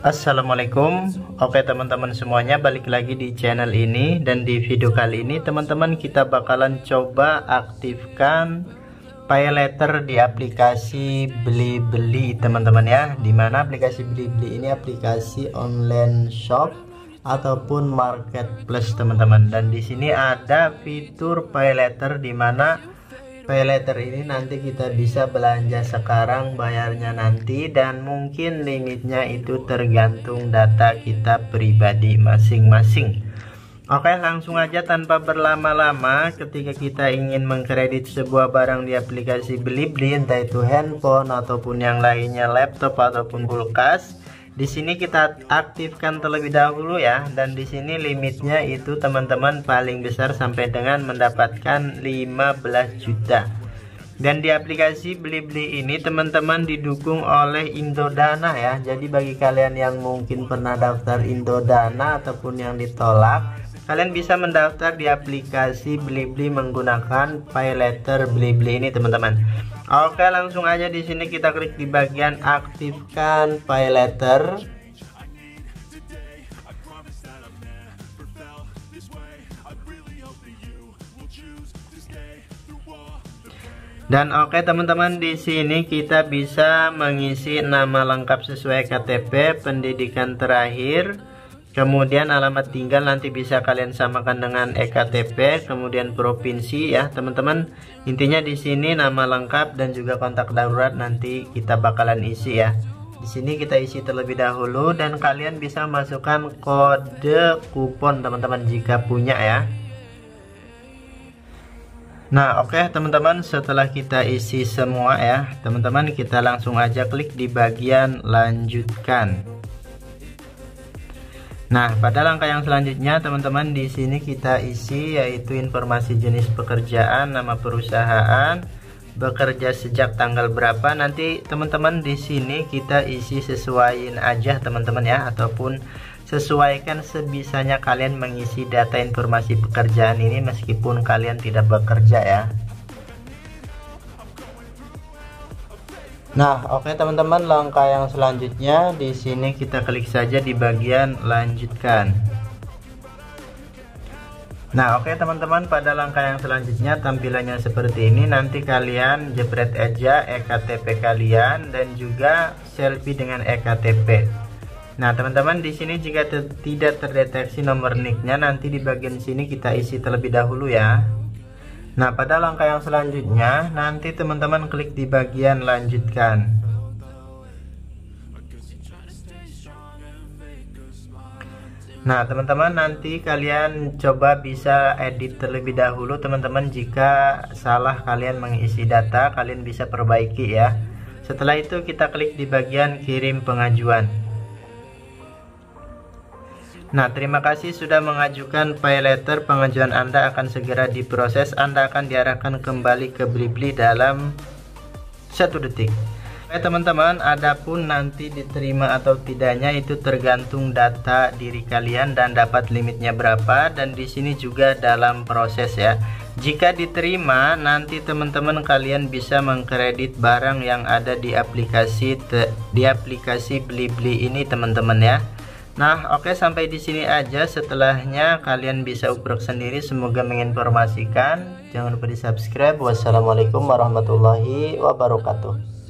Assalamualaikum. Oke teman-teman semuanya, balik lagi di channel ini. Dan di video kali ini teman-teman kita bakalan coba aktifkan pay letter di aplikasi Blibli teman-teman ya. Dimana aplikasi Blibli ini aplikasi online shop ataupun marketplace teman-teman. Dan di sini ada fitur pay letter, dimana pay letter ini nanti kita bisa belanja sekarang, bayarnya nanti, dan mungkin limitnya itu tergantung data kita pribadi masing-masing. Oke, langsung aja tanpa berlama-lama, ketika kita ingin mengkredit sebuah barang di aplikasi Blibli, entah itu handphone ataupun yang lainnya, laptop ataupun kulkas, di sini kita aktifkan terlebih dahulu ya. Dan di sini limitnya itu teman-teman paling besar sampai dengan mendapatkan 15 juta. Dan di aplikasi Blibli ini teman-teman didukung oleh Indodana ya. Jadi bagi kalian yang mungkin pernah daftar Indodana ataupun yang ditolak, kalian bisa mendaftar di aplikasi Blibli menggunakan pay letter Blibli ini teman-teman. Oke, langsung aja di sini kita klik di bagian aktifkan pay letter. Dan oke teman-teman, di sini kita bisa mengisi nama lengkap sesuai KTP, pendidikan terakhir, kemudian alamat tinggal nanti bisa kalian samakan dengan ektp, kemudian provinsi ya teman-teman. Intinya di sini nama lengkap dan juga kontak darurat nanti kita bakalan isi ya. Di sini kita isi terlebih dahulu dan kalian bisa masukkan kode kupon teman-teman jika punya ya. Nah oke teman-teman, setelah kita isi semua ya teman-teman, kita langsung aja klik di bagian lanjutkan. Nah, pada langkah yang selanjutnya teman-teman, di sini kita isi yaitu informasi jenis pekerjaan, nama perusahaan, bekerja sejak tanggal berapa. Nanti teman-teman di sini kita isi sesuaiin aja teman-teman ya, ataupun sesuaikan sebisanya kalian mengisi data informasi pekerjaan ini meskipun kalian tidak bekerja ya. Nah, oke teman-teman, langkah yang selanjutnya di sini kita klik saja di bagian lanjutkan. Nah, oke teman-teman, pada langkah yang selanjutnya tampilannya seperti ini. Nanti kalian jepret aja ektp kalian dan juga selfie dengan ektp. Nah, teman-teman di sini jika tidak terdeteksi nomor nicknya, nanti di bagian sini kita isi terlebih dahulu ya. Nah, pada langkah yang selanjutnya nanti teman-teman klik di bagian lanjutkan. Nah, teman-teman nanti kalian coba bisa edit terlebih dahulu teman-teman. Jika salah kalian mengisi data, kalian bisa perbaiki ya. Setelah itu kita klik di bagian kirim pengajuan. Nah, terima kasih sudah mengajukan pay letter. Pengajuan Anda akan segera diproses. Anda akan diarahkan kembali ke Blibli dalam 1 detik. Oke teman-teman, adapun nanti diterima atau tidaknya itu tergantung data diri kalian dan dapat limitnya berapa, dan di sini juga dalam proses ya. Jika diterima, nanti teman-teman kalian bisa mengkredit barang yang ada di aplikasi Blibli ini teman-teman ya. Nah, oke, sampai di sini aja. Setelahnya kalian bisa uprek sendiri. Semoga menginformasikan. Jangan lupa di subscribe. Wassalamualaikum warahmatullahi wabarakatuh.